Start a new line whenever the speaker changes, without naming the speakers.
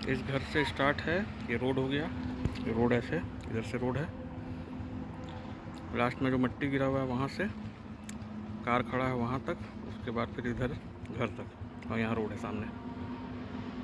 इस घर से स्टार्ट है, ये रोड हो गया, ये रोड ऐसे इधर से रोड है, लास्ट में जो मिट्टी गिरा हुआ है वहाँ से कार खड़ा है वहाँ तक, उसके बाद फिर इधर घर तक, और यहाँ रोड है सामने।